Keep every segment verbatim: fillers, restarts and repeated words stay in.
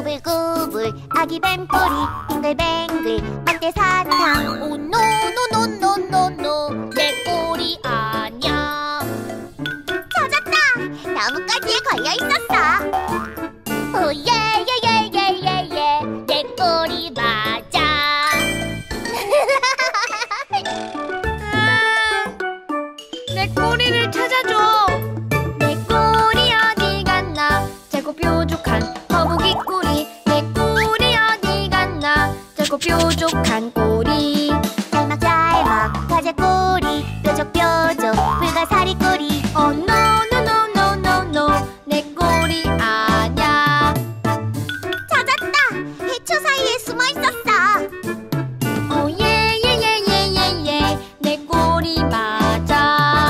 구불구불 아기 뱀꼬리 빙글뱅글 막대 사탕. 오 노노노노노노노 내 꼬리 아냐. 찾았다! 나뭇가지에 걸려있었어. 오예예예예예예 내 꼬리 맞아. 내 꼬리를 찾아줘. 내 꼬리 어디 갔나. 작고 뾰족한 거북이 꼬리. 내 꼬리 어디 갔나. 작고 뾰족한 꼬리. 짤막짤막 과자 꼬리 뾰족뾰족 불가사리 꼬리. 어 노노노노노노 내 꼬리 아냐. 찾았다! 해초 사이에 숨어있었어. 오예예예예예예 내 꼬리 맞아.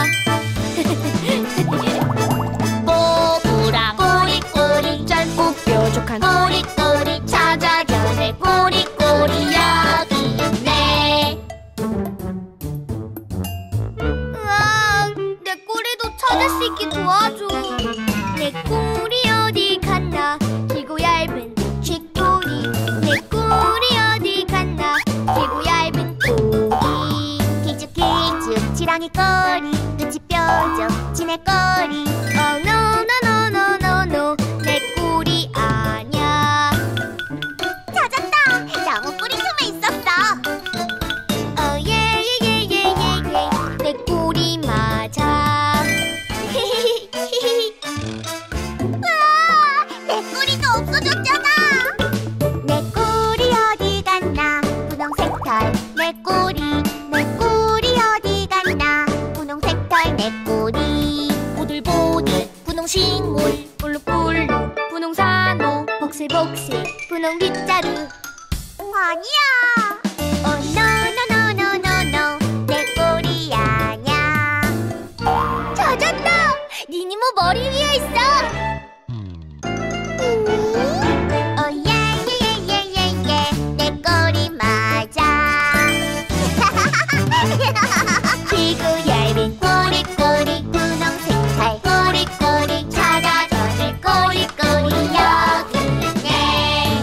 뽀뽀랑 꼬리꼬리 짧고 뾰족한 꼬리꼬리 찾아줘. 내 꼬리꼬리 여기 있네. 으아, 내 꼬리도 찾을 수 있게 도와줘. 내 꼬리 어디 갔나. 길고 얇은 쥐꼬리. 내 꼬리 어디 갔나. 길고 얇은 꼬리. 길쭉길쭉 지렁이 꼬리 끝이 뾰족 지네 꼬리. 어 노노노노노노 내 꼬리 아냐. 찾았다! 나무 뿌리 숨에 있었어. 어 예예예예예예 내 꼬리 맞아. 으아! 내 꼬리도 없어졌잖아. 내 꼬리 어디 갔나. 분홍색 털 내 꼬리. 내 꼬리 어디 갔나. 분홍색 털 내 꼬리. 보들보들 분홍식물. 볼록볼록 분홍산호. 복슬복슬 분홍 빗자루. 아니야. 어 노노노노노노 내 꼬리 아냐. 찾았다. 니니모 머리 위에 있어. 어 예예예예예예 내 꼬리 맞아. 길고 얇은 꼬리꼬리 분홍색 털 꼬리꼬리 찾아줘. 내 꼬리꼬리 여기 있네.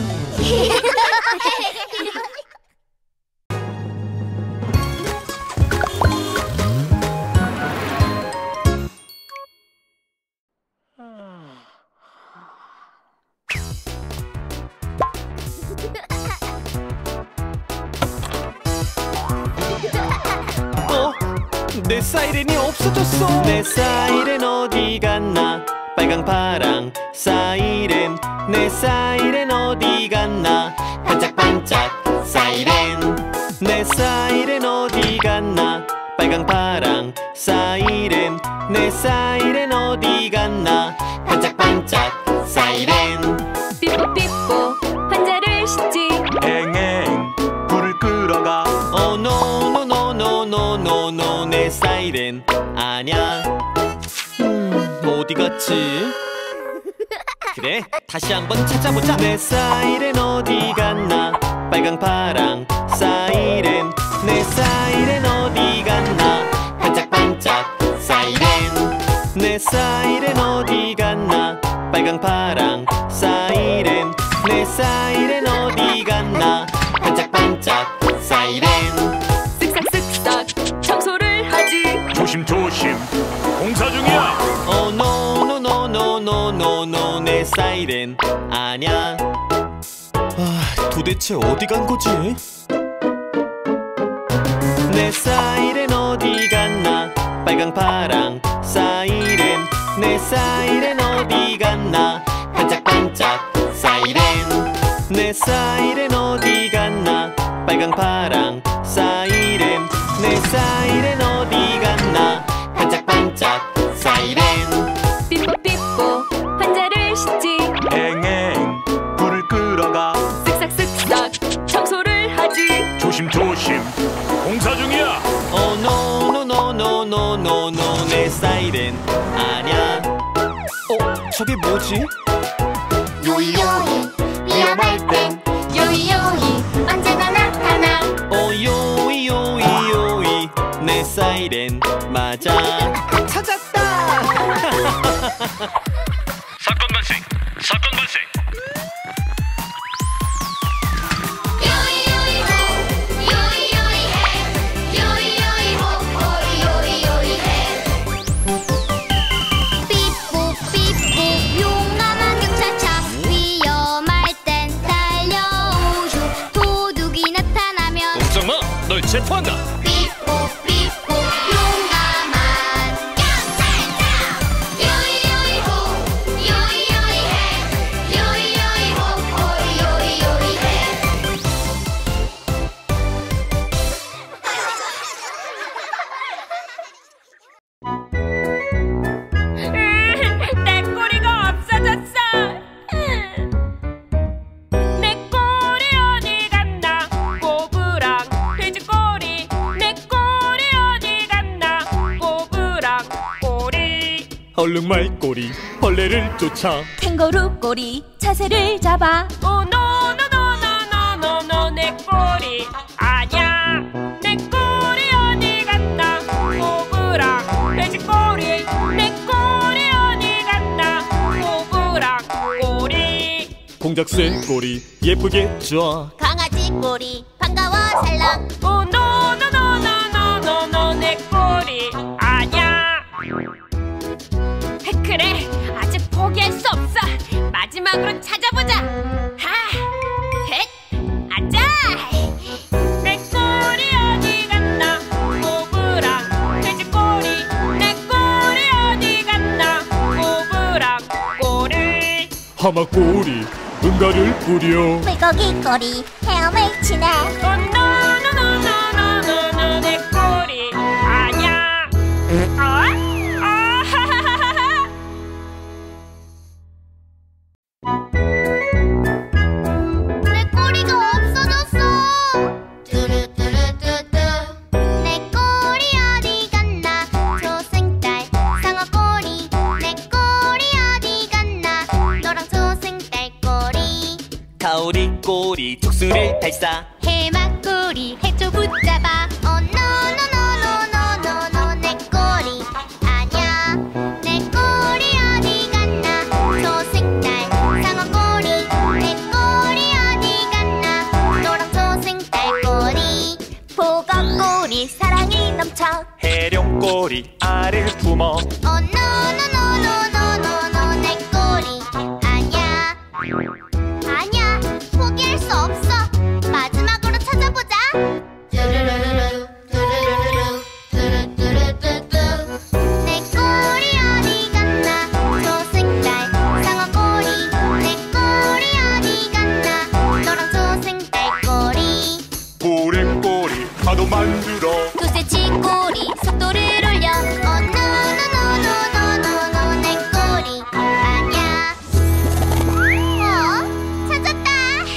어? 내 사이렌이 없어졌어. 내 사이렌 어디 갔나. 빨강 파랑 사이렌. 내 사이렌 어디 갔나. 반짝반짝 사이렌. 내 사이렌 어디 갔나. 빨강 파랑 사이렌. 내 사이렌 어디 갔나. 반짝반짝 사이렌. 삐뽀삐뽀 환자를 씻지. 앵앵 불을 끌어가. 어 노노노노노노노 내 사이렌 아냐. 음 어디 갔지? 그래 다시 한번 찾아보자. 내 사이렌 어디 갔나. 빨강 파랑 사이렌. 내 사이렌 어디 갔나. 반짝반짝 사이렌. 내 사이렌 어디 갔나. 빨강 파랑 사이렌. 내 사이렌 어디 갔나. 반짝반짝 사이렌. 쓱싹쓱싹 청소를 하지. 조심조심 공사 중이야. 어 노노노노노노노 내 사이렌 아냐. 아 도대체 어디 간 거지? 내 사이렌 어디 갔나. 빨강 파랑 사이렌. 내 사이렌 어디 갔나. 반짝반짝 사이렌. 내 사이렌 어디 갔나. 빨강 파랑 사이렌. 내 사이렌 어디 갔나. 반짝반짝 사이렌. 삐뽀삐뽀 환자를 씻지. 앵앵 불을 끌어가. 쓱싹쓱싹 청소를 하지. 조심조심 공사 중이야. 어 노노노노노노노 내 사이렌 아냐. 어 저게 뭐지? 요이요이 위험할 땐 요이요이 언제나 나타나. 어 요이 요이 요이 내 사이렌 맞아. 찾았다. 사건 발생 사건 발생. 체포한다. 삐뽀 삐뽀 용감한 깜짝짝 요이요이호 요이요이해 요이요이호 요이요이해. 내 꼬리가 없어졌어. 내 꼬리 어디 갔나? 꼬부랑 돼지꼬리. 내 꼬리 어디 갔나? 꼬부랑 꼬리. 얼룩말 꼬리 벌레를 쫓아. 캥거루 꼬리 자세를 잡아. 오노노노노노노노 내 꼬리 아냐. 내 꼬리 어디 갔나? 꼬부랑 돼지꼬리. 내 꼬리 어디 갔나? 꼬부랑 꼬리. 공작새 꼬리 예쁘게 쪼아. 강아지 꼬리 반가워 살랑. 오노노노노노노노 내 꼬리 아냐. 그래, 아직 포기할 수 없어. 마지막으로 찾아보자. 하, 헷, 아자. 내 꼬리 어디 갔나? 꼬부랑 돼지꼬리. 내 꼬리 어디 갔나? 꼬부랑 꼬리. 하마 꼬리 응가를 뿌려. 물고기 꼬리 헤엄을 치네. 오노노노노노노노 내 꼬리 아냐. 어? 아하하하하. 내 꼬리가 없어졌어. 뚜루뚜루뚜뚜. 내 꼬리 어디 갔나? 초승달 상어 꼬리. 내 꼬리 어디 갔나? 너랑 초승달 꼬리. 가오리 꼬리 툭수를 발사. 해마 꼬리 해초 붙잡아. 어 노노노노노노노 내 꼬리 아냐. 내 꼬리 어디 갔나? 초승달 상어 꼬리. 내 꼬리 어디 갔나? 너랑 초승달 꼬리. 보거 꼬리 사랑이 넘쳐. 해룡 꼬리 알을 품어. 어 노노노노노노노 내 꼬리 아냐. 아냐 포기할 수 없어. 마지막으로 찾아보자. 뚜루루루루 뚜루루루루 뚜루뚜루뚜뚜. 내 꼬리 어디 갔나? 초승달 상어 꼬리. 내 꼬리 어디 갔나? 너랑 초승달 꼬리. 고래 꼬리 파도 만들어. 두세치 꼬리 속도를 올려. 어 노노노노노노노 내 꼬리 아냐. 어? 찾았다.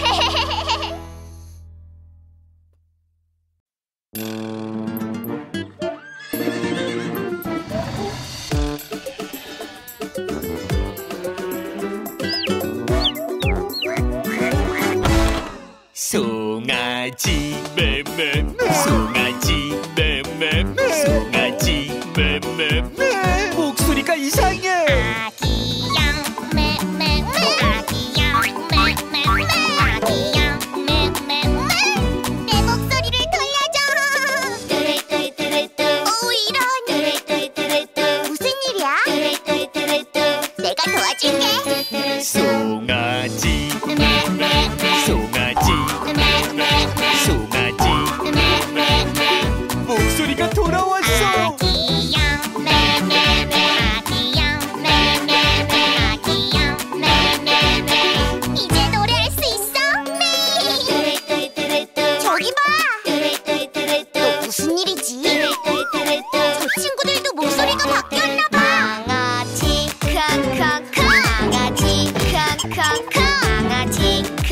송아지 맴맴. 송아지 맴맴. 송아지 맴맴. 목소리가 이상해. 아기양 매매매 아기양 매매매 아기양 매매매. 내 목소리를 돌려줘. 뚜루뚜루뚜루뚜. 오 이런. 뚜루뚜루뚜루뚜. 무슨 일이야? 뚜루뚜루뚜루뚜. 내가 도와줄게. 송아지 매매매 송아지 매매매 송아지 매매매. 목소리가 돌아왔어. 아기양 매매매 아기양 매매매 아기양 매매매. 이제 노래할 수 있어? 네. 뚜루뚜루뚜루뚜. 저기 봐. 뚜루뚜루뚜루뚜. 무슨 일이지? 뚜루뚜루뚜루뚜. 저 친구들도 목소리가 바뀌었나 봐. 강아지 캉캉캉 강아지 캉캉캉 강아지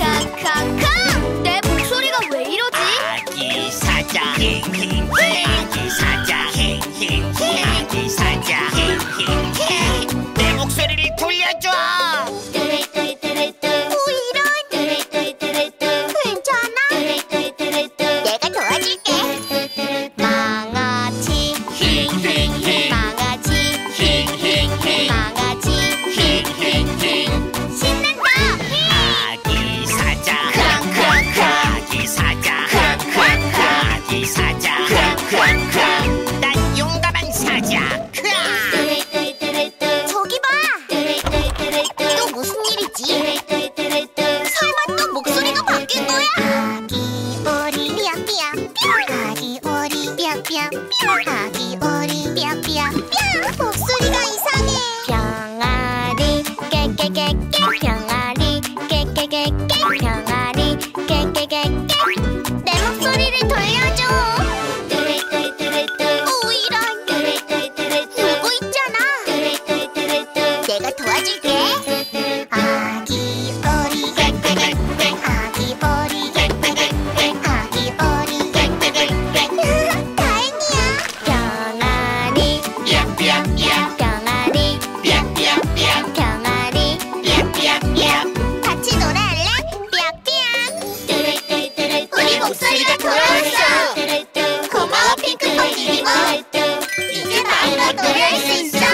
병아리 깨깨깨깨 내 목소리를 돌려줘. 뚜루뚜루뚜루뚜 오 이런 뚜루뚜루뚜루뚜 울고 있잖아. 뚜루뚜루뚜루뚜 내가 도와줄게. 아기 오리 깨깨깨깨 아기 오리 깨깨깨깨 아기 오리 깨깨깨깨 다행이야. 병아리 삐약삐약삐약 병아리 삐약삐약삐약 병아리 삐약삐약삐약 같이 놀아할래? 삐약삐약 뚜루뚜루뚜루 우리 목소리가 돌아왔어. 고마워 핑크퐁 디디모. 이제 마음껏 노래할 수 있어.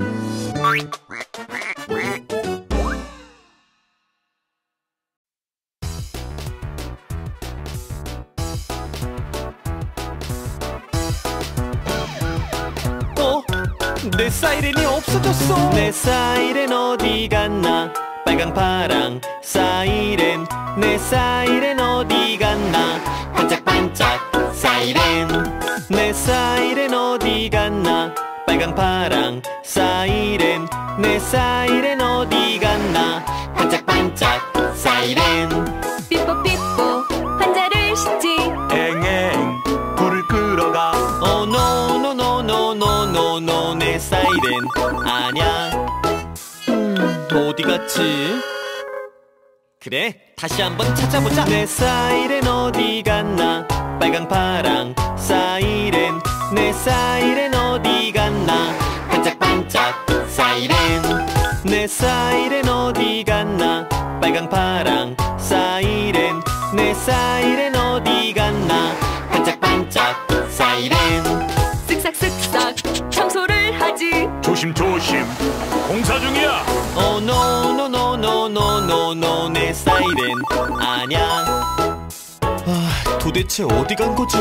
어? 내 사이렌이 없어졌어. 내 사이렌 어디 갔나? 빨강 파랑 사이렌. 내 사이렌 어디 갔나? 반짝반짝 사이렌. 내 사이렌 어디 갔나? 빨강 파랑 사이렌. 내 사이렌 어디 갔나? 반짝반짝 사이렌. 삐뽀삐뽀 환자를 싣지. 앵앵 불을 끌어가. 어 노 노 노 노 노 노 노 내 사이렌 아냐. 음 어디 갔지? 그래 다시 한번 찾아보자. 내 사이렌 어디 갔나? 빨강 파랑 사이렌. 내 사이렌 어디 갔나? 반짝반짝 사이렌. 내 사이렌 어디 갔나? 빨강 파랑 사이렌. 내 사이렌 어디 갔나? 반짝반짝 사이렌. 쓱싹쓱싹 청소를 하지. 조심조심 공사 중이야. 어 노 노 노 노 노 노 노 내 사이렌 아냐. 아 도대체 어디 간 거지?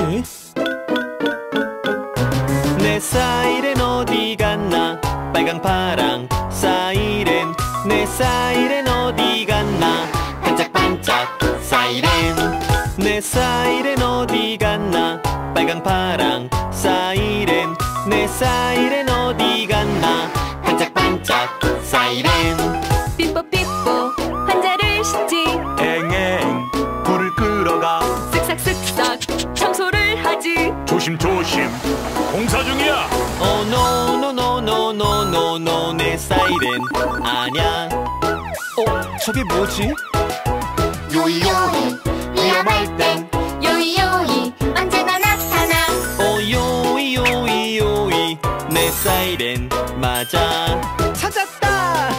내 사이렌 어디 갔나? 빨강 파랑 사이렌. 내 사이렌 어디 갔나? 반짝반짝 사이렌. 내 사이렌 어디 갔나? 빨강 파랑 사이렌. 내 사이렌 어디 갔나? 반짝반짝 사이렌. 삐뽀삐뽀 환자를 싣지. 앵앵 불을 끌어가. 쓱싹쓱싹 청소를 하지. 조심조심 공사 중이야. 어 노 노 노 노 노 노 노 내 사이렌 아냐. 어 저게 뭐지? 요이요이 위험할 땐 요이요이 언제나 나타나. 어 요이 요이 요이 내 사이렌 맞아. 찾았다.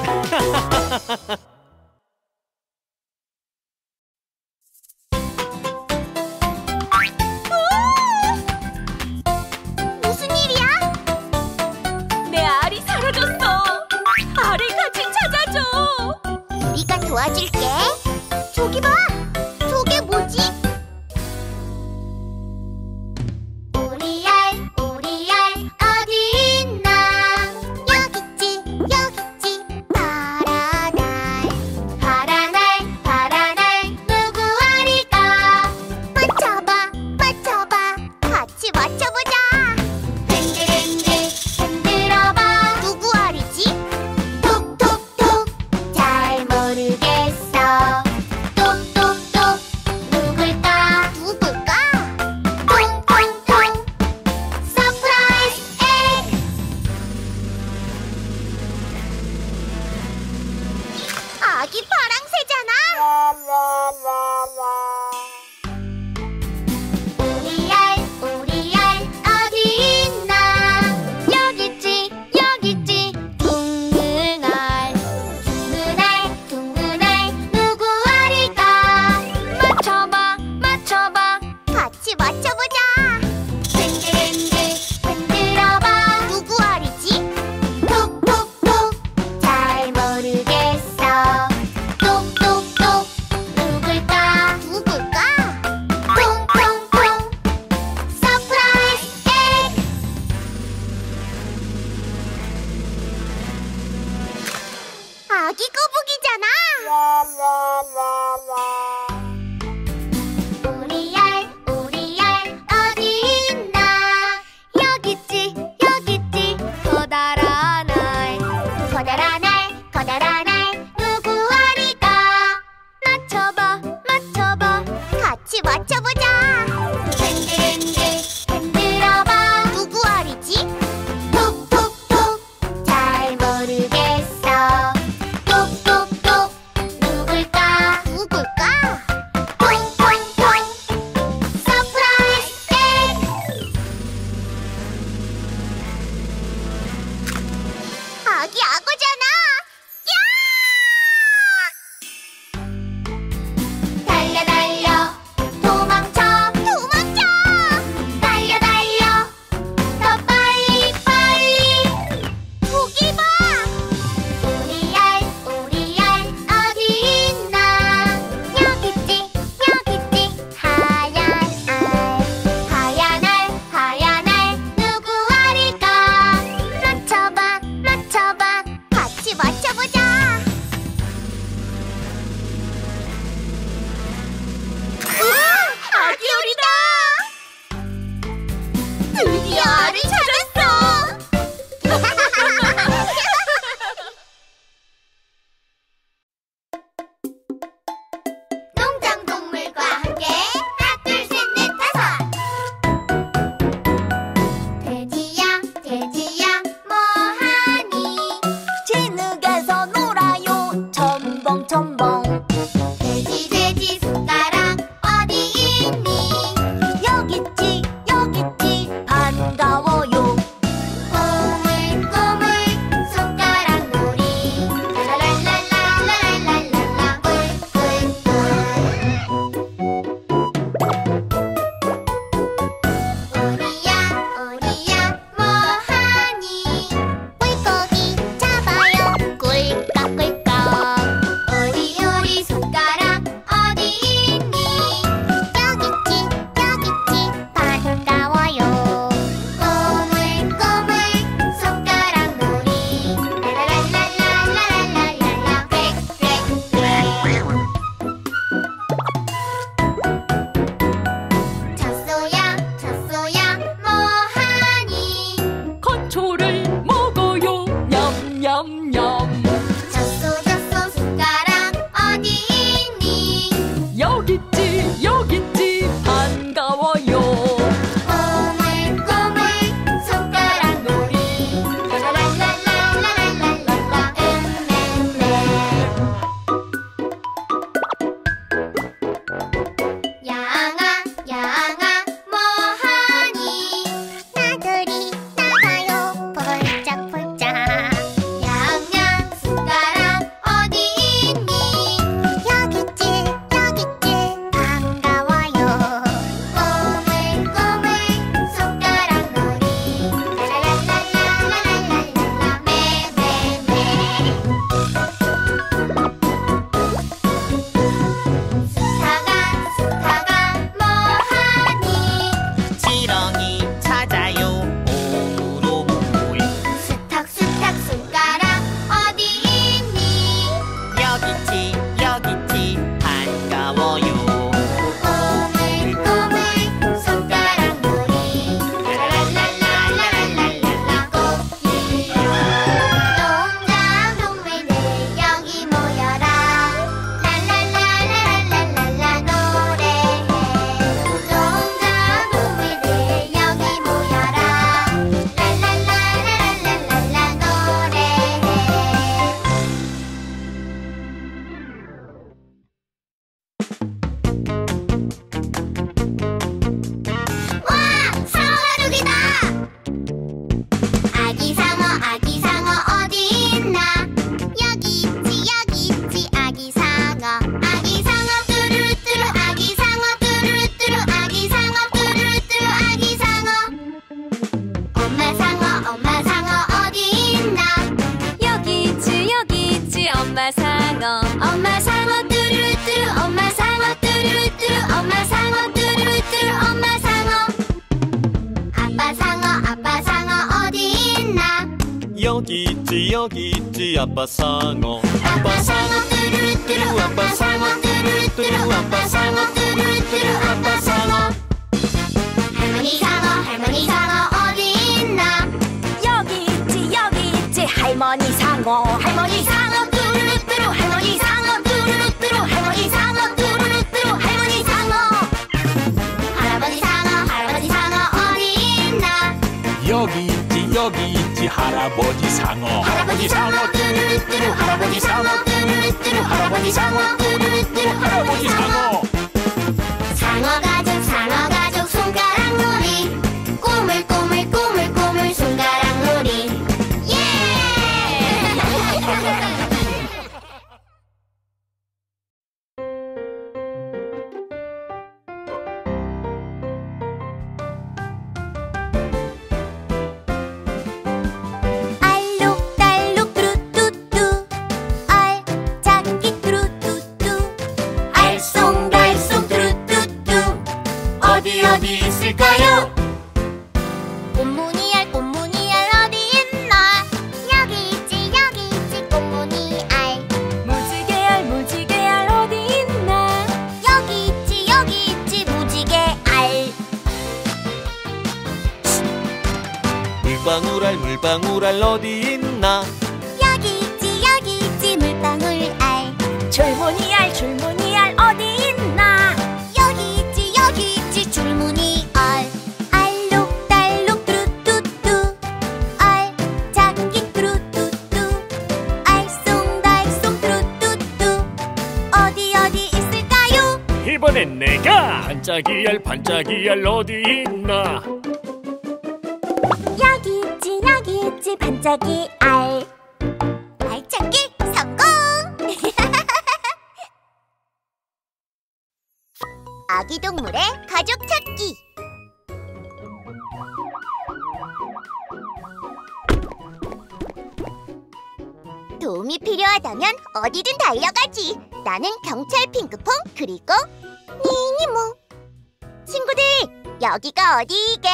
무슨 일이야? 내 알이 사라졌어. 알을 같이 찾아줘. 우리가 도와줄게. 저기 봐. 저게 뭐지? 우리 알 우리 알 어디 있나? 여기 있지 여기 있지. 파란 알 파란 알 파란 알 누구 알일까? 맞춰봐 맞춰봐 같이 맞춰보자. 흔들흔들 흔들어봐. 누구 알이지? 톡톡톡 잘 모르겠어. 있지 여기 있지 아빠 상어. 아빠 상어 뚜루루뚜루 아빠 상어 뚜루루뚜루 아빠 상어 뚜루루뚜루 아빠 상어. 할머니 상어 할머니 상어 어디 있나? 여기 있지 여기 있지 할머니 상어. 할머니 상어 뚜루루뚜루 할머니 상어 뚜루루뚜루 할머니 상어 뚜루루뚜루 할머니 상어. 할아버지 상어 할아버지 상어 어디 있나? 여기 있지 여기 있지 할아버지 상어. 할아버지 상어 뚜루루뚜루 할아버지 상어 뚜루루뚜루 할아버지 상어 뚜루루뚜루 할아버지 상어. 상어 가족 상어 가족 손가락 놀이 꼬물꼬물 꼬물꼬물 손가락 놀이. 예! 알록달록 뚜루뚜뚜 알짝기 뚜루뚜뚜 알쏭달쏭 뚜루뚜뚜 어디 어디 있을까요? 꽃무늬 알 꽃무늬 알 어디 있나? 여기 있지 여기 있지 꽃무늬 알. 무지개 알 무지개 알 어디 있나? 여기 있지 여기 있지 무지개 알. 물방울 알 물방울 알 어디 있나? 여기 있지 여기 있지 물방울 알. 줄무늬 알 줄무늬 알 어디 있나? 여기 있지 여기 있지 줄무늬 알. 알록달록 뚜루뚜뚜 알짝기 뚜루뚜뚜 알쏭달쏭 뚜루뚜뚜 어디 어디 있을까요? 이번엔 내가 반짝이알 반짝이알 어디 있나? 여기 있지 여기 있지 반짝이 알. 알찾기 성공! 아기 동물의 가족 찾기. 도움이 필요하다면 어디든 달려가지. 나는 경찰 핑크퐁 그리고 니니모. 친구들, 여기가 어디게?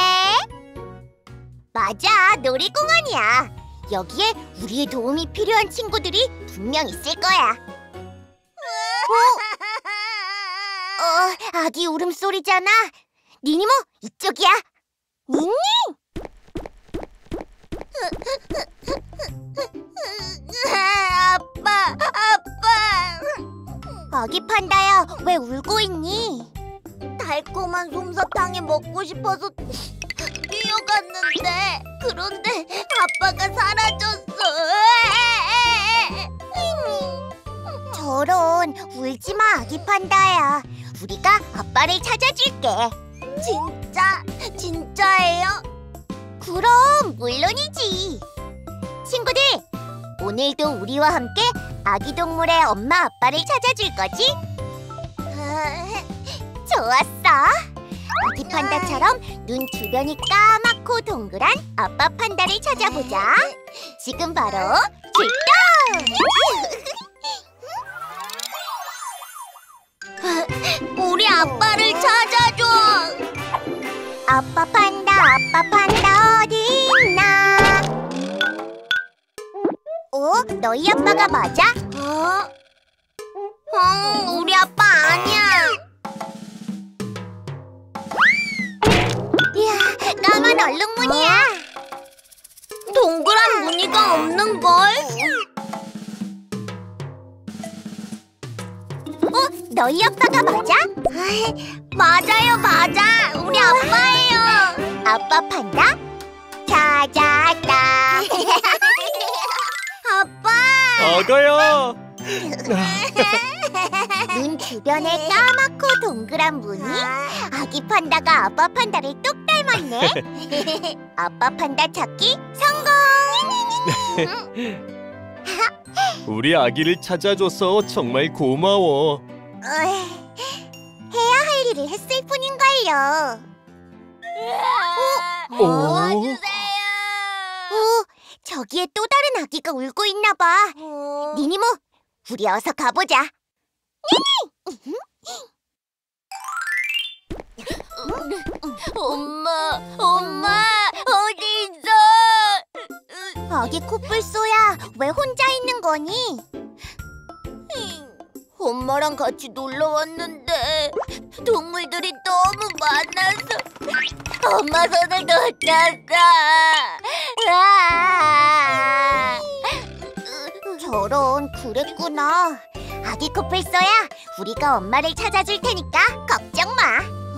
맞아, 놀이공원이야. 여기에 우리의 도움이 필요한 친구들이 분명 있을 거야. 어? 어, 아기 울음소리잖아. 니니모, 이쪽이야. 니니! 아빠, 아빠. 아기 판다야, 왜 울고 있니? 달콤한 솜사탕이 먹고 싶어서 뛰어갔는데, 그런데 아빠가 사라졌어. 저런, 울지 마, 아기 판다야. 우리가 아빠를 찾아줄게. 진짜? 진짜예요? 그럼 물론이지. 친구들, 오늘도 우리와 함께 아기 동물의 엄마 아빠를 찾아줄 거지? 좋았어. 아기 판다처럼 눈 주변이 까맣고 동그란 아빠 판다를 찾아보자. 지금 바로 출동! 우리 아빠를 찾아줘. 아빠 판다, 아빠 판다 어디 있나? 어? 너희 아빠가 맞아? 어? 어, 우리 아빠 아니야. 이야, 까만 얼룩무늬야. 동그란 무늬가 없는걸? 어? 너희 아빠가 맞아? 맞아요, 맞아. 우리 아빠예요. 아빠 판다? 찾았다. 아빠! 아가야. 눈 주변에 까맣고 동그란 무늬? 아기 판다가 아빠 판다를 똑 닮았네. 아빠 판다 찾기 성공! 우리 아기를 찾아줘서 정말 고마워. 어이, 해야 할 일을 했을 뿐인걸요. 어? 도와주세요. 어, 저기에 또 다른 아기가 울고 있나 봐. 니니모, 우리 어서 가보자. 니니! 엄마, 엄마, 어디 있어? 아기 코뿔소야, 왜 혼자 있는 거니? 엄마랑 같이 놀러 왔는데 동물들이 너무 많아서 엄마 손을 놓쳤어. 으아! 저런, 그랬구나. 아기 코뿔소야, 우리가 엄마를 찾아줄 테니까 걱정 마.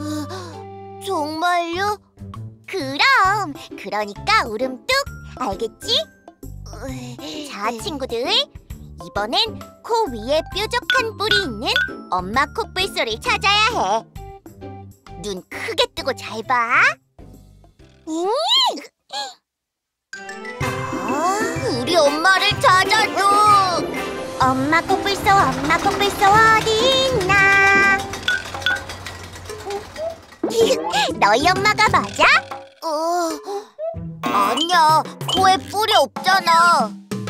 정말요? 그럼, 그러니까 울음 뚝, 알겠지? 자, 친구들, 이번엔 코 위에 뾰족한 뿔이 있는 엄마 코뿔소를 찾아야 해. 눈 크게 뜨고 잘 봐. 음! 아, 우리 엄마를 찾아줘. 엄마 코뿔소, 엄마 코뿔소 어디 있나? 너희 엄마가 맞아? 어, 아니야, 코에 뿔이 없잖아.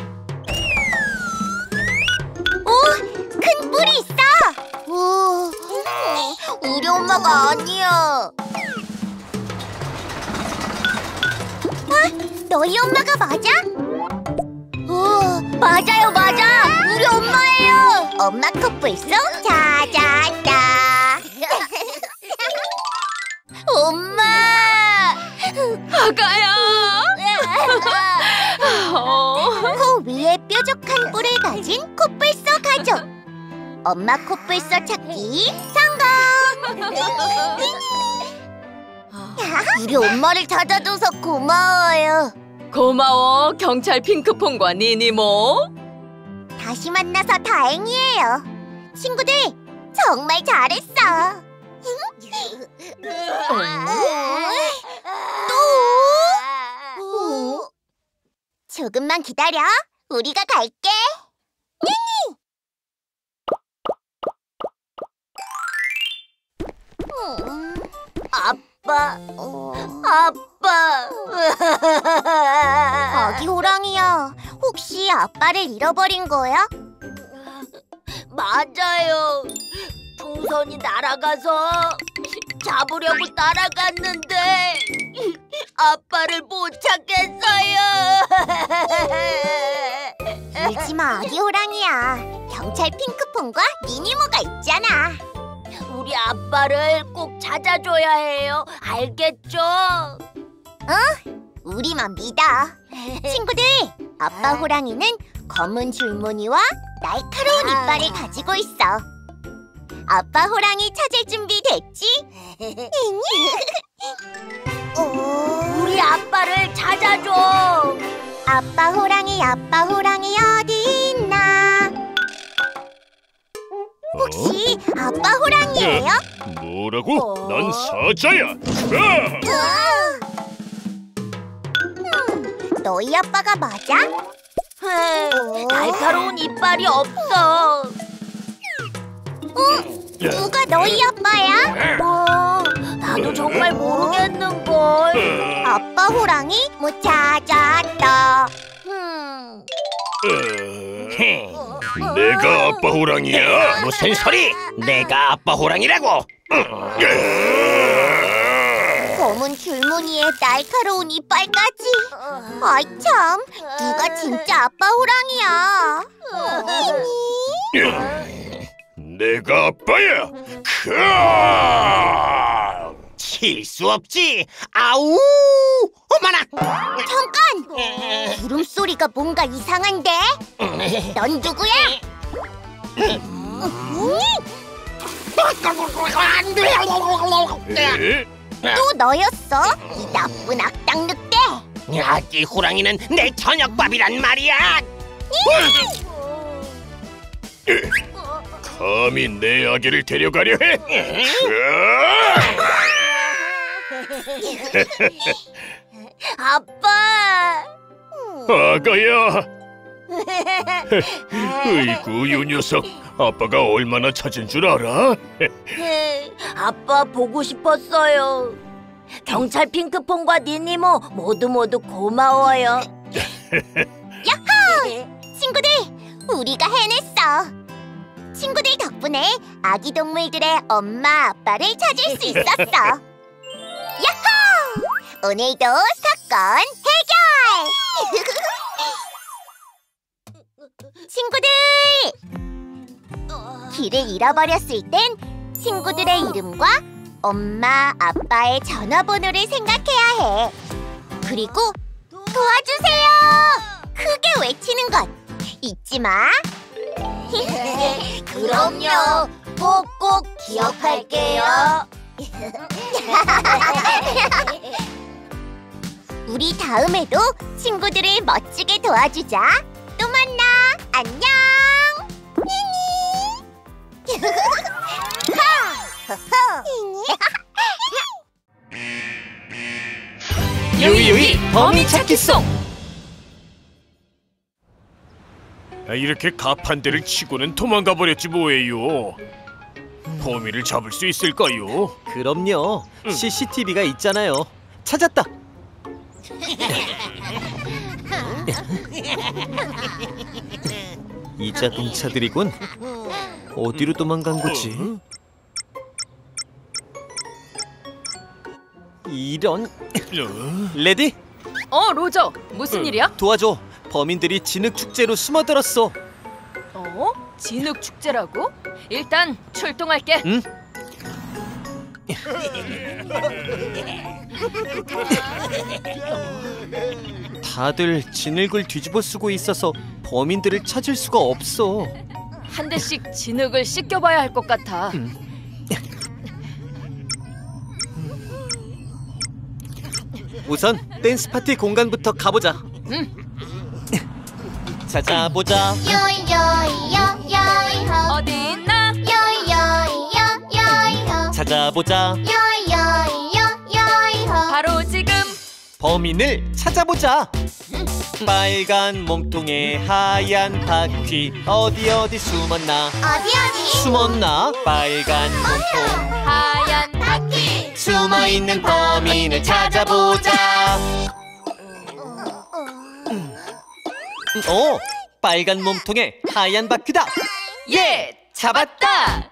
오, 큰 뿔이 있어. 오, 우리 엄마가 아니야. 아, 너희 엄마가 맞아? 오, 맞아요, 맞아. 우리 엄마예요. 엄마 코뿔소 찾았다. 엄마! 아가야. 어. 코 위에 뾰족한 뿔을 가진 코뿔소 가족. 엄마 코뿔소 찾기 성공! 우리 엄마를 찾아줘서 고마워요. 고마워, 경찰 핑크퐁과 니니모. 다시 만나서 다행이에요. 친구들, 정말 잘했어. 또? 조금만 기다려. 우리가 갈게. 니니! 음, 아빠, 아빠. 아기 호랑이야, 혹시 아빠를 잃어버린 거야? 맞아요. 풍선이 날아가서 잡으려고 따라갔는데 아빠를 못 찾겠어요. 울지마, 아기 호랑이야. 경찰 핑크퐁과 니니모가 있잖아. 우리 아빠를 꼭 찾아줘야 해요. 알겠죠? 어? 우리만 믿어. 친구들, 아빠 호랑이는 검은 줄무늬와 날카로운 이빨을 가지고 있어. 아빠 호랑이 찾을 준비 됐지? 우리 아빠를 찾아줘. 아빠 호랑이, 아빠 호랑이 어디 있나? 혹시 아빠 호랑이에요? 뭐라고? 어? 난 사자야. 아! 음, 너희 아빠가 맞아? 날카로운 이빨이 없어. 응, 누가 너희 아빠야? 뭐, 나도 정말 모르겠는걸. 아빠 호랑이 못 찾았다. 음. 내가 아빠 호랑이야. 무슨 소리? 내가 아빠 호랑이라고? 검은 줄무늬에 날카로운 이빨까지. 아이 참, 누가 진짜 아빠 호랑이야? 내가 아빠야. 칠 수 없지. 아우! 어머나! 잠깐! 울음소리가 뭔가 이상한데? 넌 누구야? 에? 또 너였어? 이 나쁜 악당 늑대! 아기 호랑이는 내 저녁밥이란 말이야. 감히 내 아기를 데려가려 해? 아빠! 아가야. 으이구, 이 녀석. 아빠가 얼마나 찾은 줄 알아? 아빠 보고 싶었어요. 경찰 핑크퐁과 니니모 모두 모두 고마워요. 야호! 친구들, 우리가 해냈어. 친구들 덕분에 아기 동물들의 엄마 아빠를 찾을 수 있었어. 야호! 오늘도 사건 해결! 친구들! 길을 잃어버렸을 땐 친구들의 이름과 엄마, 아빠의 전화번호를 생각해야 해. 그리고 도와주세요! 크게 외치는 것 잊지 마. 그럼요. 꼭꼭 기억할게요. 우리 다음에도 친구들을 멋지게 도와주자. 또 만나. 안녕. 요이요이 범인 찾기송. 아, 이렇게 가판대를 치고는 도망가 버렸지 뭐예요. 범인을 잡을 수 있을까요? 그럼요. 씨씨티비가 있잖아요. 찾았다. 이 자동차들이군. 어디로 도망간 거지? 이런. 레디? 어, 로저. 무슨 일이야? 도와줘. 범인들이 진흙 축제로 숨어들었어. 어? 진흙 축제라고? 일단 출동할게. 응? 다들 진흙을 뒤집어 쓰고 있어서 범인들을 찾을 수가 없어. 한 대씩 진흙을 씻겨봐야 할 것 같아. 우선 댄스 파티 공간부터 가보자. 응. 찾아보자. 요이요이요요이호 어디 있나? 요이요이요요이호 찾아보자. 요이요이요요이호 바로 지금. 범인을 찾아보자. 빨간 몸통에 하얀 바퀴 어디 어디 숨었나? 어디 어디 숨었나? 빨간 몸통 하얀 바퀴. 숨어있는 범인을 찾아보자. 오! 빨간 몸통에 하얀 바퀴다. 예! 잡았다!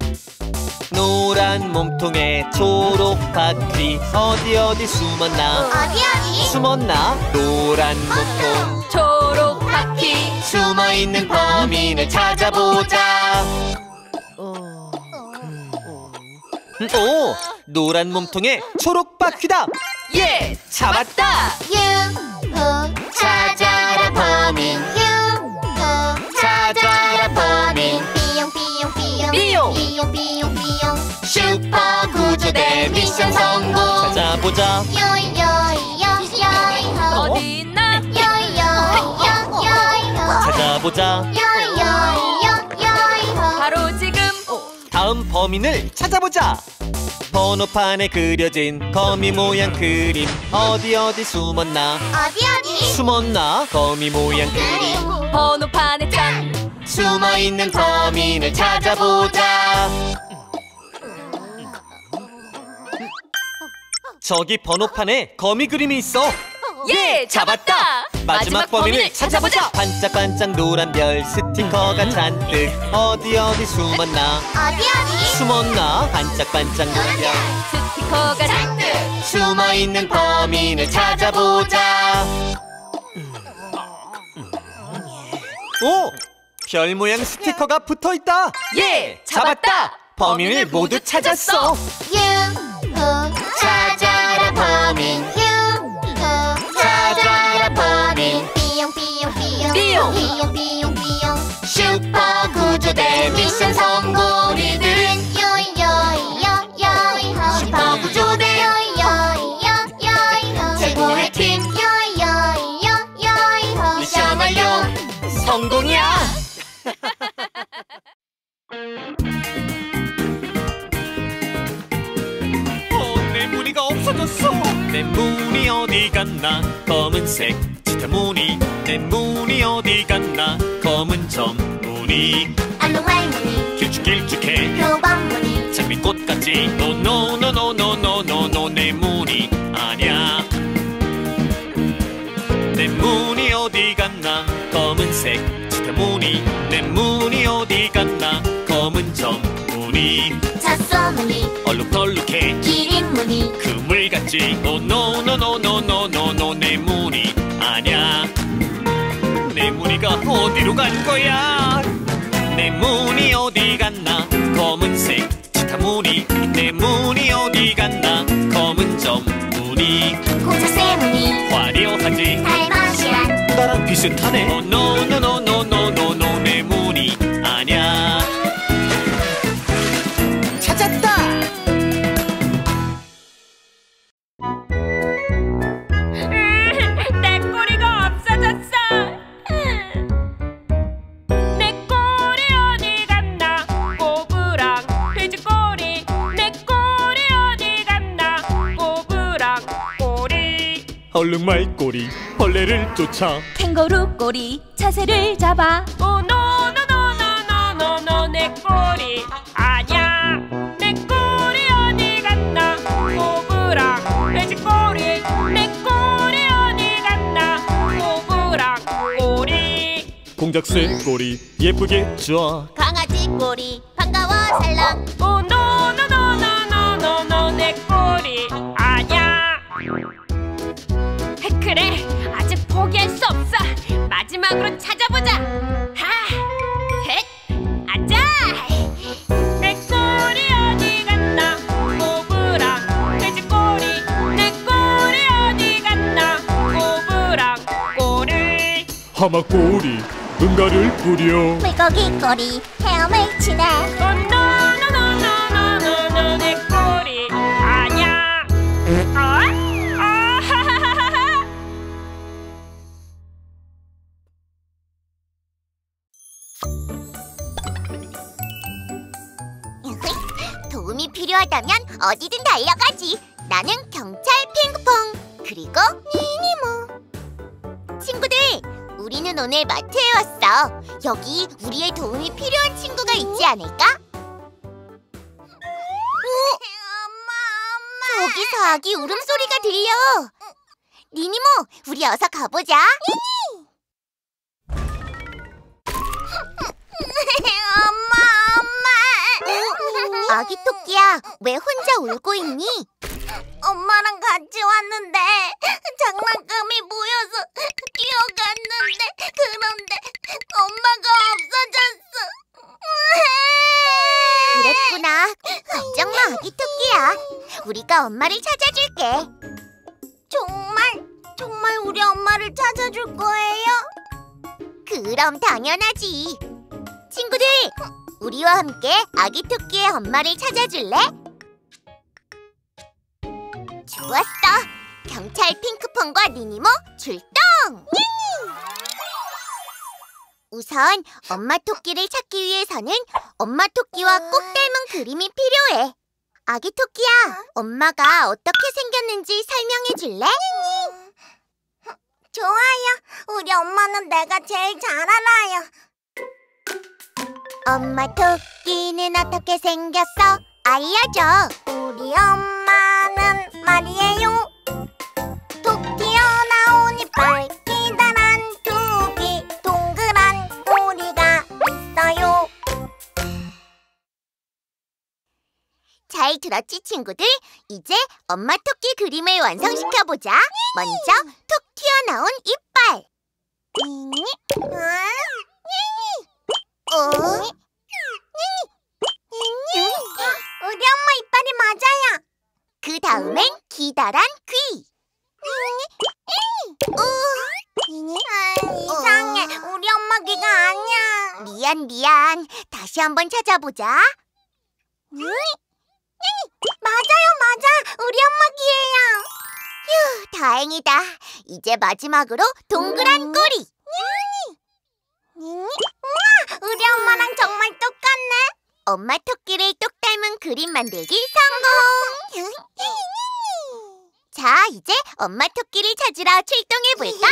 노란 몸통에 초록 바퀴 어디 어디 숨었나? 어디 어디 숨었나? 노란 몸통 초록 바퀴. 숨어있는 범인을 찾아보자. 오! 노란 몸통에 초록 바퀴다. 예! 잡았다! 유후 찾아라 범인 유후 찾아라 범인 삐용 삐용 삐용 삐용. 삐용 삐용 삐용 슈퍼 구조대 미션 성공. 찾아보자. 요이요이요요이호 어디 있나? 요이요이요요이호 찾아보자. 요이요이요요이호 바로 지금. 다음 범인을 찾아보자. 번호판에 그려진 거미 모양 그림 어디 어디 숨었나? 어디 어디 숨었나? 거미 모양 그림 번호판에 짠. 숨어있는 범인을 찾아보자. 저기 번호판에 거미 그림이 있어. 예! 잡았다! 마지막 범인을 찾아보자. 반짝반짝 노란 별 스티커가 잔뜩 어디 어디 숨었나? 어디 어디 숨었나? 반짝반짝 노란 별 스티커가 잔뜩. 숨어있는 범인을 찾아보자. 오! 별 모양 스티커가 붙어있다. 예! 잡았다! 범인을 모두 찾았어. 유후 찾아라 범인 유후 찾아라 범인 삐용 삐용 삐용 삐용. 삐용 삐용 삐용 슈퍼 구조대 미션 성공. 우리들은 요이요이요요이호 슈퍼 구조대 요이요이요요이호 최고의 팀. 요이요이요요이호 미션 완료. 성공이야. 어, 내 무늬가 없어졌어. 내 무늬 어디 갔나? 검은색 짙은 무늬. 내 무늬 어디 갔나? 검은 점 무늬. 알록알록이 길쭉길쭉해 표범무늬 장미꽃같이. 노노노노노노노노 내 무늬 아냐. 내 무늬 어디 갔나? 검은색 짙은 무늬. 내 무늬 어디 갔나? 검은 점 무늬. 잣소무늬 얼룩덜룩해 기린무늬 그물같이. 노노노노노노노노 내 무늬 아냐. 내 무늬가 어디로 간 거야? 내 문이 어디 갔나? 검은색 치타 무늬. 내 문이 어디 갔나? 검은 점 무늬. 공주쌤 무늬 화려하지? 달맛이란 나랑 비슷하네. 어, 노노노노노노노노 내 문이 아냐. 찾았다. 내 꼬리가 없어졌어. 내 꼬리 어디 갔나? 꼬부랑 돼지꼬리. 내 꼬리 어디 갔나? 꼬부랑 꼬리. 얼룩말 꼬리 벌레를 쫓아. 캥거루 꼬리 차새를 잡아. 오 노노노노노노노 내 꼬리 아냐. 내 꼬리 어디 갔나? 꼬부랑 돼지꼬리. 내 꼬리 어디 갔나? 꼬부랑 꼬리. 공작새 꼬리 예쁘게 쪄. 강아지 꼬리 반가워 살랑. 오 노노노노노노노 내 꼬리 아냐. 그래, 아직 포기할 수 없어. 마지막으로 찾아보자. 하, 헷, 아자. 내 꼬리 어디 갔나? 꼬부랑 돼지꼬리. 내 꼬리 어디 갔나? 꼬부랑 꼬리. 하마 꼬리 응가를 뿌려. 물고기 꼬리 헤엄을 치네. 오 노노노노노노노 내 꼬리 아냐. 어? 아하하하하. 도움이 필요하다면 어디든 달려가지. 나는 경찰 핑크퐁 그리고 니니모. 친구들, 우리는 오늘 마트에 왔어. 여기 우리의 도움이 필요한 친구가 있지 않을까? 엄마, 엄마. 저기서 아기 울음소리가 들려. 니니모, 우리 어서 가보자. 니니. 엄마, 엄마. 아기 토끼야, 왜 혼자 울고 있니? 엄마랑 같이 왔는데 장난감이 모여서 뛰어갔는데 그런데 엄마가 없어졌어. 그랬구나. 걱정 마, 아기 토끼야. 우리가 엄마를 찾아줄게. 정말? 정말 우리 엄마를 찾아줄 거예요? 그럼 당연하지. 친구들, 우리와 함께 아기 토끼의 엄마를 찾아줄래? 좋았어. 경찰 핑크퐁과 니니모 출동! 우선 엄마 토끼를 찾기 위해서는 엄마 토끼와 꼭 닮은 그림이 필요해. 아기 토끼야, 엄마가 어떻게 생겼는지 설명해 줄래? 좋아요. 우리 엄마는 내가 제일 잘 알아요. 엄마 토끼는 어떻게 생겼어? 알려줘. 우리 엄마는 말이에요. 톡 튀어나온 이빨, 기다란 두 귀, 동그란 꼬리가 있어요. 잘 들었지, 친구들? 이제 엄마 토끼 그림을 완성시켜보자. 먼저 톡 튀어나온 이빨. 어? 우리 엄마 이빨이 맞아요. 그 다음엔 기다란 귀. 어? 이상해. 우리 엄마 귀가 아니야. 미안 미안. 다시 한번 찾아보자. 맞아요 맞아. 우리 엄마 귀예요. 휴, 다행이다. 이제 마지막으로 동그란 꼬리. 우와, 우리 엄마랑 정말 똑같네. 엄마 토끼를 똑 닮은 그림 만들기 성공! 자, 이제 엄마 토끼를 찾으러 출동해볼까?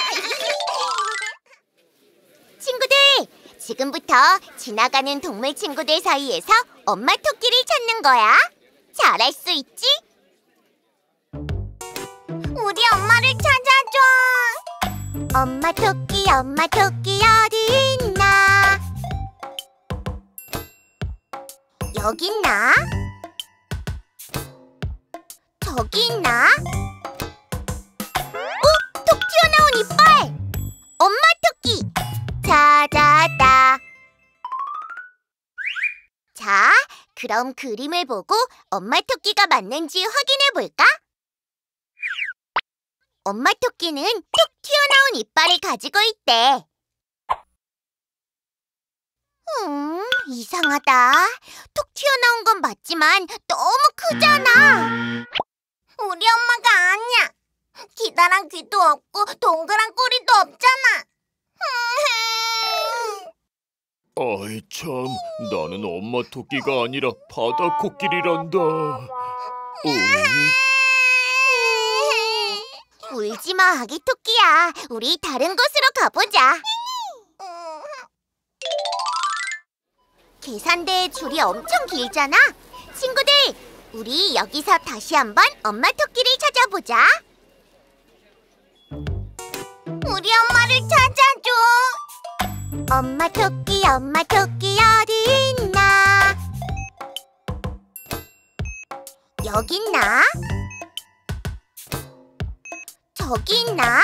친구들, 지금부터 지나가는 동물 친구들 사이에서 엄마 토끼를 찾는 거야. 잘할 수 있지? 우리 엄마를 찾아줘. 엄마 토끼, 엄마 토끼 어디 있나? 여기 있나? 저기 있나? 어? 톡 튀어나온 이빨! 엄마 토끼! 자, 그럼 그림을 보고 엄마 토끼가 맞는지 확인해 볼까? 엄마 토끼는 툭 튀어나온 이빨을 가지고 있대. 음, 이상하다. 툭 튀어나온 건 맞지만 너무 크잖아. 우리 엄마가 아니야. 기다란 귀도 없고 동그란 꼬리도 없잖아. 아이 참, 나는 엄마 토끼가 아니라 바다 코끼리란다. 어? 울지 마, 아기 토끼야. 우리 다른 곳으로 가보자. 계산대의 줄이 엄청 길잖아. 친구들, 우리 여기서 다시 한번 엄마 토끼를 찾아보자. 우리 엄마를 찾아줘. 엄마 토끼, 엄마 토끼 어디 있나? 여기 있나? 저기 있나?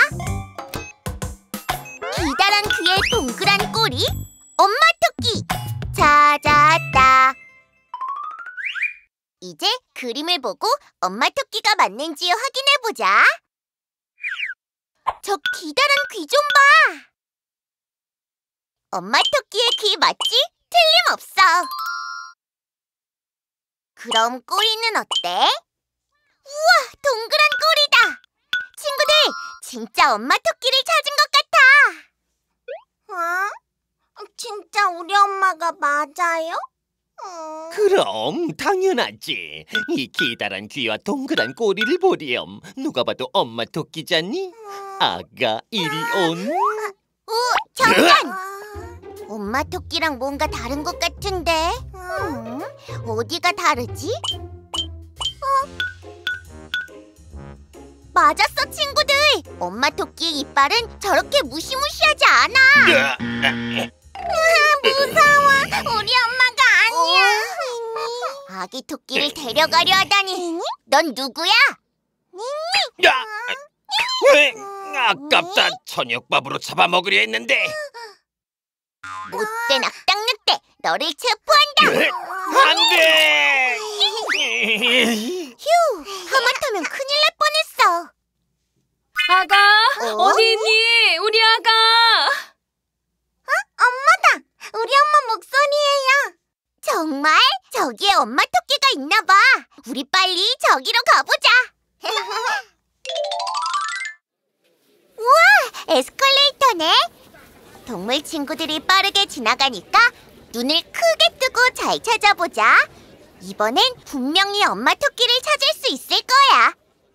기다란 귀에 동그란 꼬리? 엄마 토끼! 찾았다. 이제 그림을 보고 엄마 토끼가 맞는지 확인해보자. 저 기다란 귀 좀 봐. 엄마 토끼의 귀 맞지? 틀림없어. 그럼 꼬리는 어때? 우와, 동그란 꼬리다. 친구들, 진짜 엄마 토끼를 찾은 것 같아. 어? 진짜 우리 엄마가 맞아요? 음... 그럼 당연하지. 이 기다란 귀와 동그란 꼬리를 보렴. 누가 봐도 엄마 토끼잖니? 아가 이리 온. 오, 잠깐! 엄마 토끼랑 뭔가 다른 것 같은데? 음, 어디가 다르지? 어? 맞았어, 친구들! 엄마 토끼의 이빨은 저렇게 무시무시하지 않아! 무서워! 우리 엄마가 아니야! 아기 토끼를 데려가려 하다니! 넌 누구야? 야! 왜? 아깝다. 저녁밥으로 잡아먹으려 했는데. 못된 악당 늑대! 너를 체포한다! 안 돼! 휴! 하마터면 큰일 날 뻔했어! 아가, 어? 어디 있니? 우리 아가! 엄마다! 우리 엄마 목소리예요! 정말? 저기에 엄마 토끼가 있나 봐! 우리 빨리 저기로 가보자! 우와! 에스컬레이터네! 동물 친구들이 빠르게 지나가니까 눈을 크게 뜨고 잘 찾아보자. 이번엔 분명히 엄마 토끼를 찾을 수 있을 거야.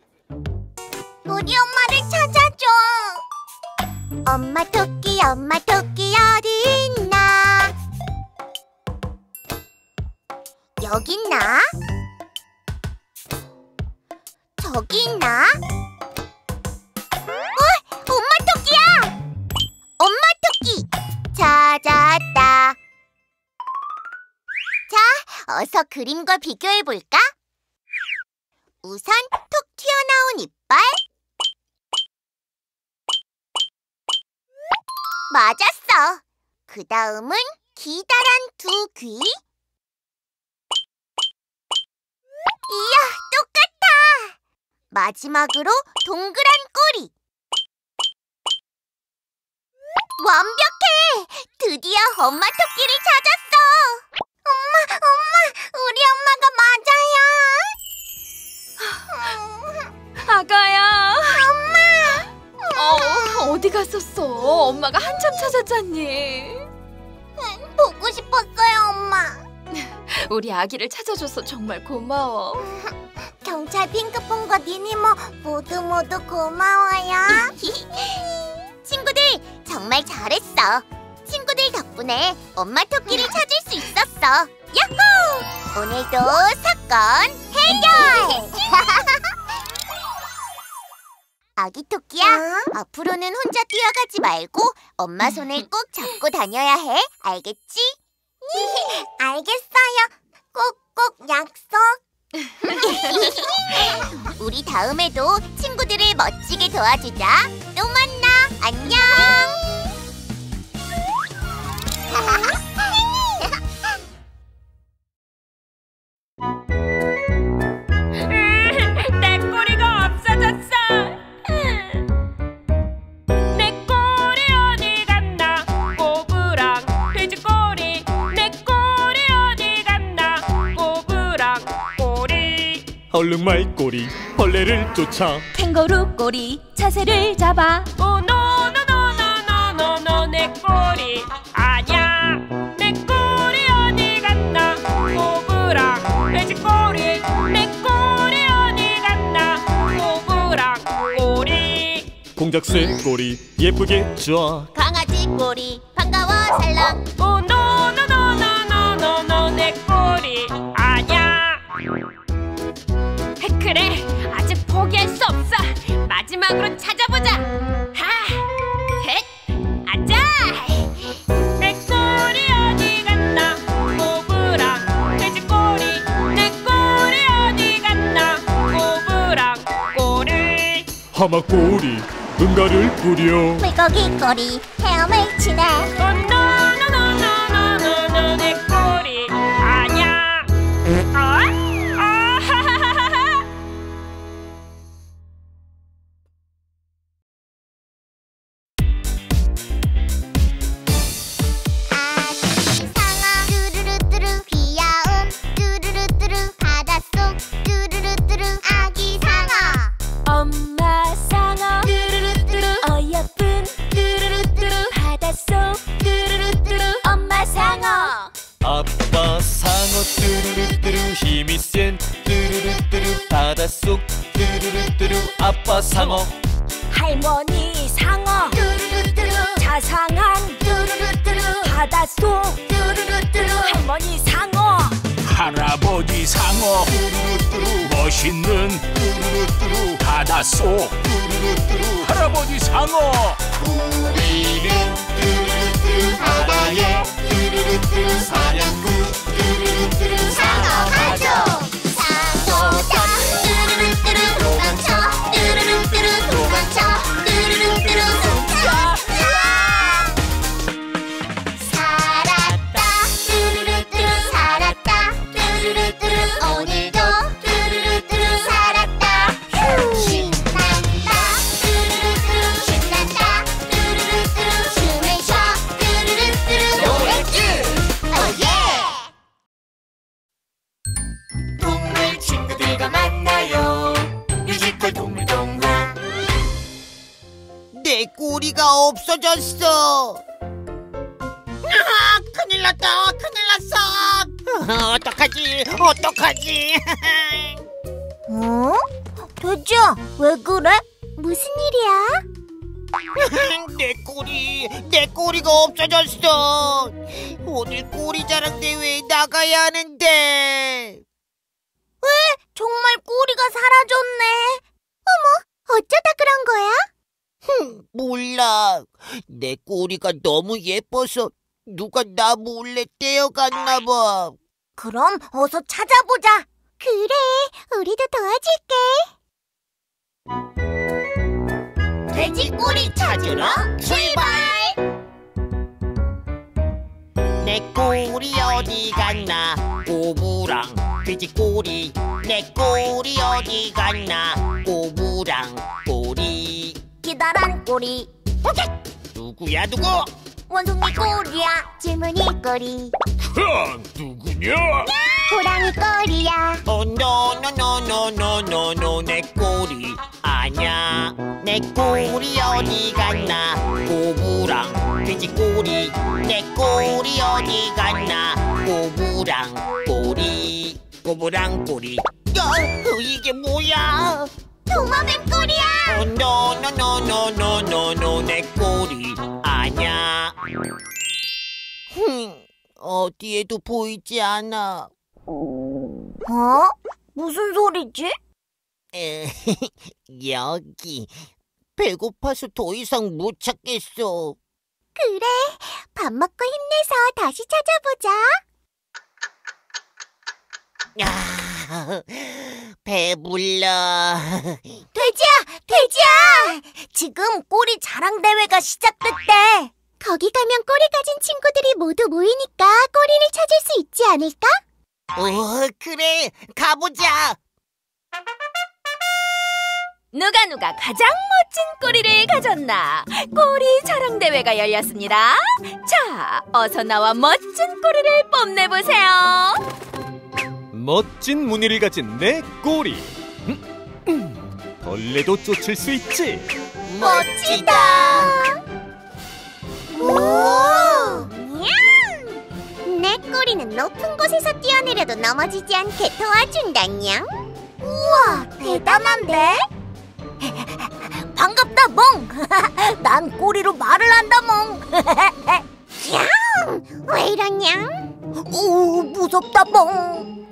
우리 엄마를 찾아줘. 엄마 토끼, 엄마 토끼 어디 있나? 여기 있나? 저기 있나? 어? 엄마 토끼야! 엄마 토끼! 찾았다. 자, 어서 그림과 비교해볼까? 우선 톡 튀어나온 이빨. 맞았어. 그 다음은 기다란 두 귀. 이야, 똑같아. 마지막으로 동그란 꼬리. 완벽해! 드디어 엄마 토끼를 찾았어! 엄마, 엄마! 우리 엄마가 맞아요! 아가야! 엄마! 어, 어디 갔었어? 엄마가 한참 찾았잖니. 보고 싶었어요, 엄마. 우리 아기를 찾아줘서 정말 고마워. 경찰 핑크퐁과 니니모 모두 모두 고마워요. 친구들, 정말 잘했어. 친구들 덕분에 엄마 토끼를 찾을 수 있었어. 야호! 오늘도 사건 해결! 아기 토끼야, 앞으로는 혼자 뛰어가지 말고 엄마 손을 꼭 잡고 다녀야 해. 알겠지? 알겠어요. 꼭꼭 약속. 우리 다음에도 친구들을 멋지게 도와주자. 또 만나. 안녕. 얼룩말 꼬리 벌레를 쫓아. 캥거루 꼬리 차새를 잡아. 오노노노노노노노 내 꼬리 아냐. 내 꼬리 어디 갔나. 꼬부랑 돼지 꼬리 내 꼬리 어디 갔나. 꼬부랑 꼬리. 공작새 꼬리 예쁘게 쪄. 강아지 꼬리 반가워 살랑. 오노노노노노노노 내 꼬리 아냐. 그래, 아직 포기할 수 없어. 마지막으로 찾아보자. 하, 헷, 앉아. 내 꼬리 어디 갔나. 꼬부랑 돼지 꼬리 내 꼬리 어디 갔나. 꼬부랑 꼬리. 하마 꼬리 응가를 뿌려. 물고기 꼬리 헤엄을 치네. 노노노노노노노 내 꼬리 아냐. 어? 아하하하하. 상어 뚜루루뚜루 귀여운 뚜루루뚜루 바닷속 뚜루루뚜루 아기 상어. 엄마 상어 뚜루루뚜루 어여쁜 뚜루루뚜루 바닷속 뚜루루뚜루 엄마 상어. 아빠 상어 뚜루루뚜루 힘이 센 뚜루루뚜루 바닷속 뚜루루뚜루 아빠 상어. 할머니 상어 뚜루루뚜루 자상한 뚜루루뚜루 바닷속 뚜루루뚜루 할머니 상어. 할아버지 상어 멋있는 바닷속 할아버지 상어. 우리는 뚜루루뚜루 바다의 뚜루루뚜루 사냥꾼 뚜루루뚜루 상어 가족. 상어다 뚜루루뚜루 도망쳐. 뚜루루뚜루 도망쳐. 뚜루루뚜루 도망쳐. 살았다 뚜루루뚜루 살았다. 뚜루루뚜루 오늘도 뚜루루뚜루 살았다. 신난다 뚜루루뚜루 신난다. 뚜루루뚜루 춤을 춰. 뚜루루뚜루 노래줄. 오예. 동물 친구들과 만나요. 뮤지컬 동물 동화. 내 꼬리가 없어졌어. 아, 큰일 났다. 큰일 났어. 아, 어떡하지? 어떡하지? 어? 돼지야, 왜 그래? 무슨 일이야? 내 꼬리, 내 꼬리가 없어졌어. 오늘 꼬리 자랑 대회에 나가야 하는데. 왜? 정말 꼬리가 사라졌네. 어머, 어쩌다 그런 거야? 흠, 몰라. 내 꼬리가 너무 예뻐서 누가 나 몰래 떼어갔나 봐. 그럼 어서 찾아보자. 그래, 우리도 도와줄게. 돼지 꼬리 찾으러 출발! 내 꼬리 어디 갔나. 꼬부랑 돼지 꼬리 내 꼬리 어디 갔나. 꼬부랑 꼬리. 기다란 꼬리 누구야 누구? 원숭이 꼬리야. 줄무늬 꼬리 하, 누구냐? 호랑이 꼬리야. 어 노노노노노노노 내 꼬리 아냐. 내 꼬리 어디 갔나. 꼬부랑 돼지 꼬리 내 꼬리 어디 갔나. 꼬부랑 꼬리. 꼬부랑 꼬리. 야, 이게 뭐야? 도마뱀 꼬리야. 어 노노노노노노노 내 꼬리 아냐. 흠, 어디에도 보이지 않아. 어? 무슨 소리지? 에, 여기. 배고파서 더 이상 못 찾겠어. 그래, 밥 먹고 힘내서 다시 찾아보자. 아, 배불러. 돼지야, 돼지야! 지금 꼬리 자랑 대회가 시작됐대. 거기 가면 꼬리 가진 친구들이 모두 모이니까 꼬리를 찾을 수 있지 않을까? 어, 그래, 가보자. 누가 누가 가장 멋진 꼬리를 가졌나. 꼬리 자랑 대회가 열렸습니다. 자, 어서 나와 멋진 꼬리를 뽐내보세요. 멋진 무늬를 가진 내 꼬리. 음, 음, 벌레도 쫓을 수 있지. 멋지다. 오! 내 꼬리는 높은 곳에서 뛰어내려도 넘어지지 않게 도와준다냥. 우와, 대단한데? 반갑다, 멍. 난 꼬리로 말을 한다, 멍. 냥! 왜 이러냐? 오, 무섭다, 멍.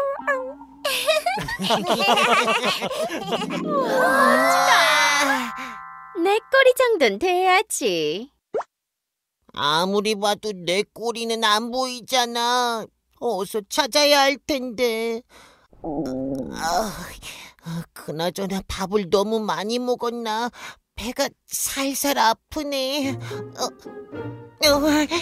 멋지다. 내 꼬리 정도는 돼야지. 아무리 봐도 내 꼬리는 안 보이잖아. 어서 찾아야 할 텐데. 아, 그나저나 밥을 너무 많이 먹었나? 배가 살살 아프네. 어, 어,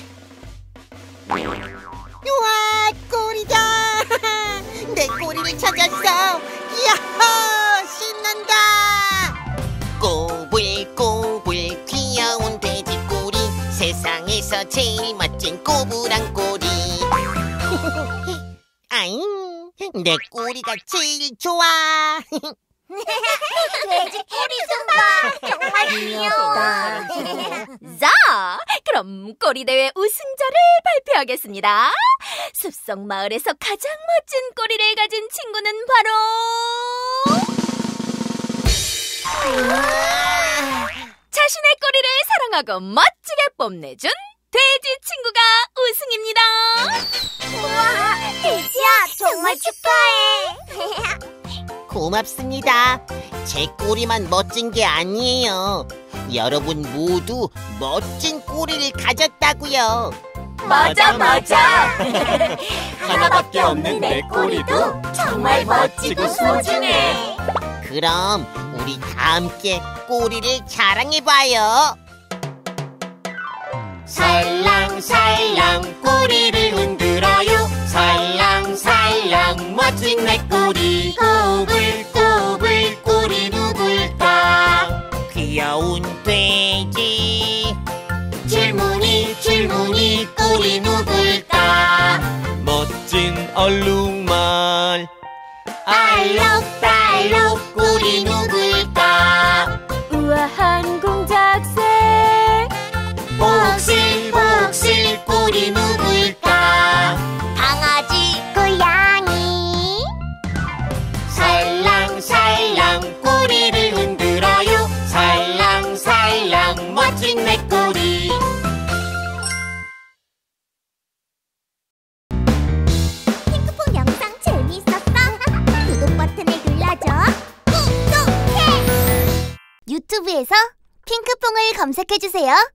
우와, 꼬리다. 내 꼬리를 찾았어. 야호, 신난다. 꼬불꼬불 귀여운 돼지 꼬리, 세상에서 제일 멋진 꼬부랑 꼬리. 아잉, 내 꼬리가 제일 좋아. 돼지 꼬리 좀 봐. 정말 귀여워. 자, 그럼 꼬리 대회 우승자를 발표하겠습니다. 숲속 마을에서 가장 멋진 꼬리를 가진 친구는 바로 자신의 꼬리를 사랑하고 멋지게 뽐내준 돼지 친구가 우승입니다. 우와, 돼지야, 정말 축하해. 고맙습니다. 제 꼬리만 멋진 게 아니에요. 여러분 모두 멋진 꼬리를 가졌다고요. 맞아, 맞아. 하나밖에 없는 내 꼬리도 정말 멋지고 소중해. 그럼 우리 다 함께 꼬리를 자랑해봐요. 살랑살랑 꼬리를 흔들어요. 살랑살랑 멋진 내 꼬리. 꼬불꼬불 꼬리 누굴까? 귀여운 돼지. 줄무늬 줄무늬 꼬리 누굴까? 멋진 얼룩말. 알록달록 꼬리 누굴까? 우아한 공작새. 복슬복슬 꼬리 누굴까? 강아지, 고양이. 살랑살랑 꼬리를 흔들어요. 살랑살랑 멋진 내 꼬리. 핑크퐁 영상 재미있었어? 구독 버튼을 눌러줘. 구독해! 유튜브에서 핑크퐁을 검색해주세요.